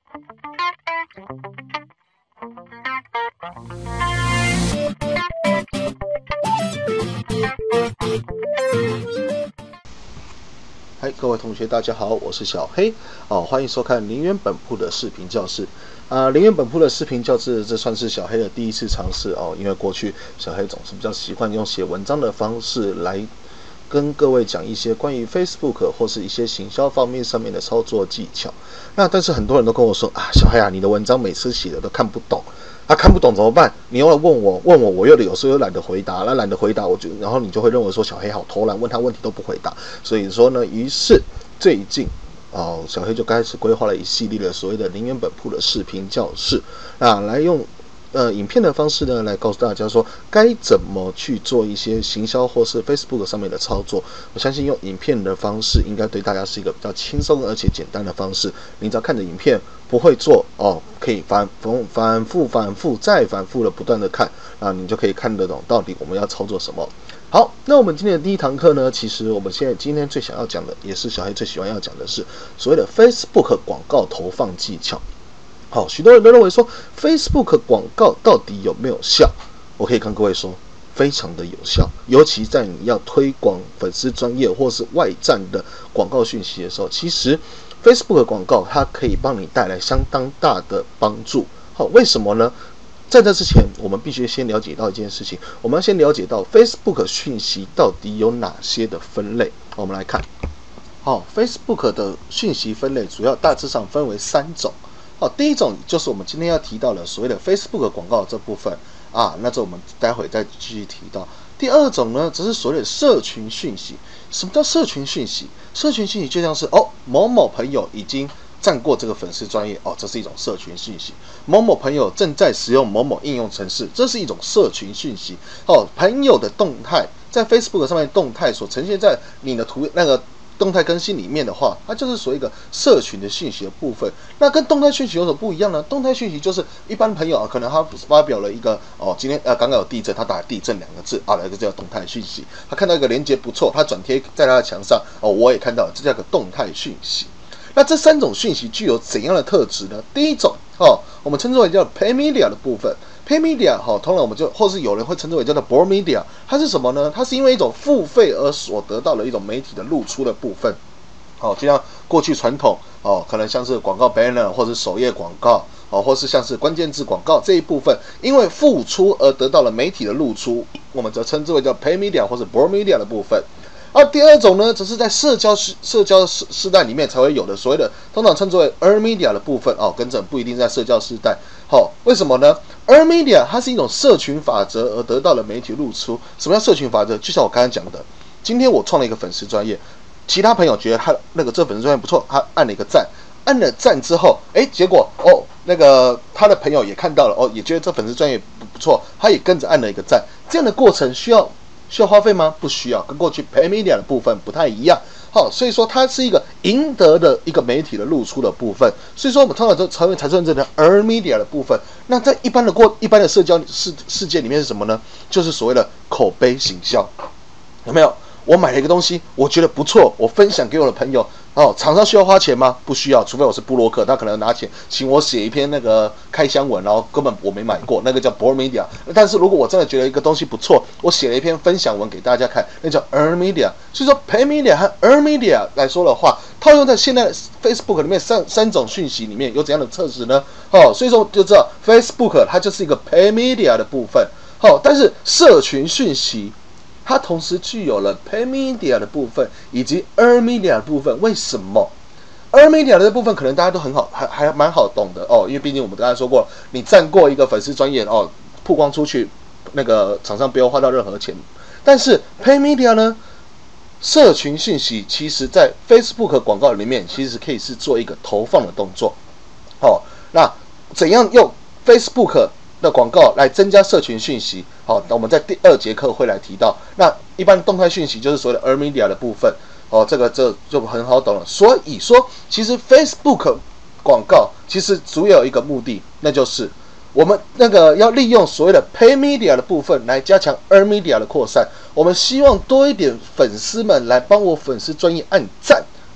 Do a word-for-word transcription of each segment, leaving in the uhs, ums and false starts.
嗨，各位同学，大家好，我是小黑哦，欢迎收看林渊本铺的视频教室啊。林渊本铺的视频教室，这算是小黑的第一次尝试哦，因为过去小黑总是比较习惯用写文章的方式来跟各位讲一些关于 Facebook 或是一些行销方面上面的操作技巧。那但是很多人都跟我说啊，小黑啊，你的文章每次写的都看不懂。他、啊、看不懂怎么办？你又来问我，问我，我又有时候又懒得回答，那懒得回答，我就然后你就会认为说小黑好偷懒，问他问题都不回答。所以说呢，于是最近哦，小黑就开始规划了一系列的所谓的林渊本铺的视频教室，啊，来用呃影片的方式呢，来告诉大家说该怎么去做一些行销或是 Facebook 上面的操作。我相信用影片的方式，应该对大家是一个比较轻松而且简单的方式。你只要看着影片。不会做哦，可以反反反复反复再反复的不断的看，啊，你就可以看得懂到底我们要操作什么。好，那我们今天的第一堂课呢，其实我们现在今天最想要讲的，也是小黑最喜欢要讲的是所谓的 Facebook 广告投放技巧。好，许多人都认为说 Facebook 广告到底有没有效？我可以跟各位说，非常的有效，尤其在你要推广粉丝专页或是外站的广告讯息的时候，其实Facebook 广告它可以帮你带来相当大的帮助。好，为什么呢？在这之前，我们必须先了解到一件事情，我们要先了解到 Facebook 讯息到底有哪些的分类。好，我们来看，好 ，Facebook 的讯息分类主要大致上分为三种。好，第一种就是我们今天要提到的所谓的 Facebook 广告这部分啊，那这我们待会再继续提到。第二种呢，则是所谓的社群讯息。什么叫社群讯息？社群讯息就像是哦，某某朋友已经占过这个粉丝专页哦，这是一种社群讯息。某某朋友正在使用某某应用程式，这是一种社群讯息。哦，朋友的动态在 Facebook 上面动态所呈现在你的图那个动态更新里面的话，它就是属于一个社群的讯息的部分。那跟动态讯息有什么不一样呢？动态讯息就是一般朋友啊，可能他发表了一个哦，今天呃刚刚有地震，他打地震两个字啊，那个叫动态讯息。他看到一个连结不错，他转贴在他的墙上哦，我也看到了，这叫个动态讯息。那这三种讯息具有怎样的特质呢？第一种哦，我们称之为叫 Pay Media 的部分。Pay Media 哈，通常我们就或是有人会称之为叫做 Broad Media， 它是什么呢？它是因为一种付费而所得到的一种媒体的露出的部分。好，就像过去传统哦，可能像是广告 banner 或是首页广告哦，或是像是关键字广告这一部分，因为付出而得到了媒体的露出，我们则称之为叫 Pay Media 或是 Broad Media 的部分。而第二种呢，则是在社交社交时时代里面才会有的所谓的，通常称之为 Earn Media 的部分哦，跟着不一定在社交时代。好、哦，为什么呢 ？Earn Media 它是一种社群法则而得到的媒体露出。什么叫社群法则？就像我刚才讲的，今天我创了一个粉丝专页，其他朋友觉得他那个这粉丝专页不错，他按了一个赞，按了赞之后，哎，结果哦，那个他的朋友也看到了，哦，也觉得这粉丝专页不不错，他也跟着按了一个赞。这样的过程需要。需要花费吗？不需要，跟过去 Pay Media 的部分不太一样。好，所以说它是一个赢得的一个媒体的露出的部分。所以说我们通常才会产生这个 Earn Media 的部分。那在一般的过一般的社交世世界里面是什么呢？就是所谓的口碑行销，有没有？我买了一个东西，我觉得不错，我分享给我的朋友。哦，厂商需要花钱吗？不需要，除非我是部落客，他可能拿钱请我写一篇那个开箱文，然后根本我没买过，那个叫 Broad Media。但是如果我真的觉得一个东西不错，我写了一篇分享文给大家看，那叫 Earn Media。所以说 Pay Media 和 Earn Media 来说的话，套用在现在的 Facebook 里面三三种讯息里面有怎样的特质呢？哦，所以说就知道 Facebook 它就是一个 Pay Media 的部分。好、哦，但是社群讯息。它同时具有了 Pay Media 的部分以及 Earn Media 的部分。为什么 Earn Media 的部分可能大家都很好，还还蛮好懂的哦，因为毕竟我们刚才说过，你占过一个粉丝专页哦，曝光出去，那个厂商不用花到任何钱。但是 Pay Media 呢，社群讯息其实在 Facebook 广告里面其实可以是做一个投放的动作。哦，那怎样用 Facebook的广告来增加社群讯息？好，那我们在第二节课会来提到。那一般动态讯息就是所谓的 Earn Media 的部分。哦，这个这就很好懂了。所以说，其实 Facebook 广告其实主要有一个目的，那就是我们那个要利用所谓的 Pay Media 的部分来加强 Earn Media 的扩散。我们希望多一点粉丝们来帮我粉丝专页按赞。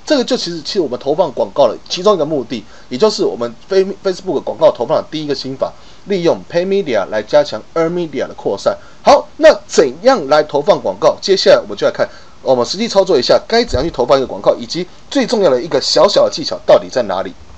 这个就其实其实我们投放广告的其中一个目的，也就是我们 Facebook 广告投放的第一个心法，利用 Pay Media 来加强 Earn Media 的扩散。好，那怎样来投放广告？接下来我们就来看，我们实际操作一下该怎样去投放一个广告，以及最重要的一个小小的技巧到底在哪里。